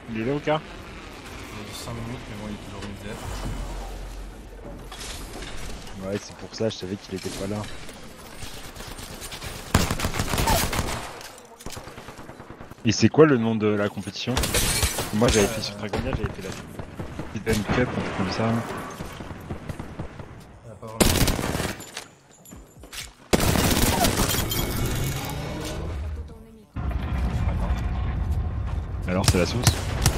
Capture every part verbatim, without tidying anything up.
Il est là au cas? Il y a cinq minutes, mais bon, il est toujours une Z. Ouais, c'est pour ça, je savais qu'il était pas là. Et c'est quoi le nom de la compétition? Moi j'avais fait sur Dragonia, j'avais fait la Hidden Cup, un truc comme ça. Il y a pas vraiment. Alors c'est la sauce?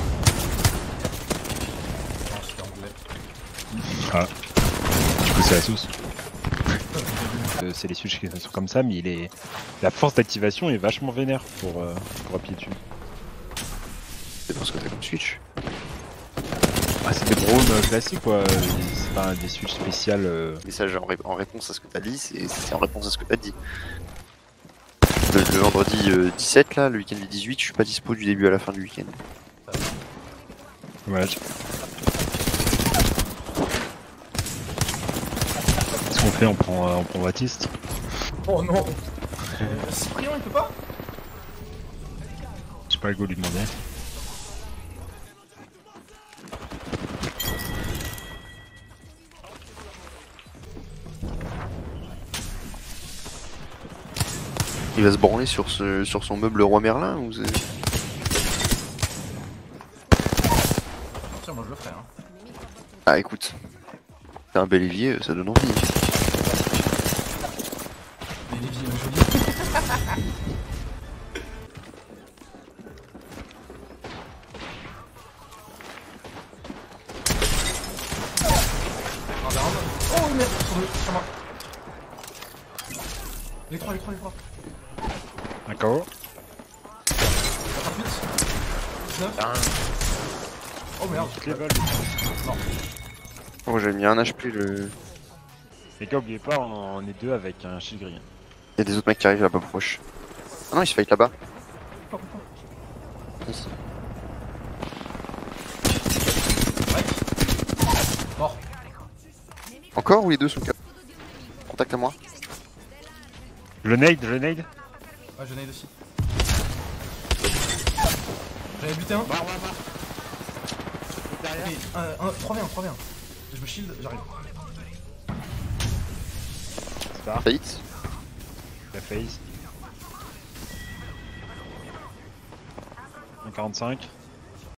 Non, c'était anglais. Ah. Du coup c'est la sauce. euh, c'est les switches qui sont comme ça, mais il est... la force d'activation est vachement vénère pour, euh, pour appuyer dessus. C'est parce que t'as comme switch. Ah, c'est des drones euh, classiques quoi, c'est pas des switches spéciales. Euh... Message en, ré en réponse à ce que t'as dit, c'est en réponse à ce que t'as dit. Le, le vendredi euh, dix-sept là, le week-end du dix-huit, je suis pas dispo du début à la fin du week-end. Ouais. Qu'est-ce qu'on fait? On prend, euh, on prend Baptiste. Oh non. euh, Cyprien, il peut pas? Je sais pas, go lui demander. Il va se branler sur, ce, sur son meuble Roi Merlin ou c'est... Tiens, moi je le ferai. Hein. Ah écoute, c'est un bel évier, ça donne envie. Mais Olivier, joli. Oh merde, sur, le, sur moi. Les trois, les trois, les trois. D'accord. trente-huit. dix-neuf. Oh merde. Toutes les balles. Non. Oh j'ai mis un H P le... Les gars, oubliez pas, on, on est deux avec un shield gris. Il y a des autres mecs qui arrivent là-bas proche. Ah non, il se fight là-bas. Oh, putain. Ici. Ouais. Mort. Encore ou les deux sont cap? Contact à moi. Le nade, le nade. Ouais, je nade aussi. J'avais buté un. Bah, bah, bah. Derrière. Ok, un, un, trois v un, trois v un. Je me shield, j'arrive. Star, Fight. la phase. un quarante-cinq.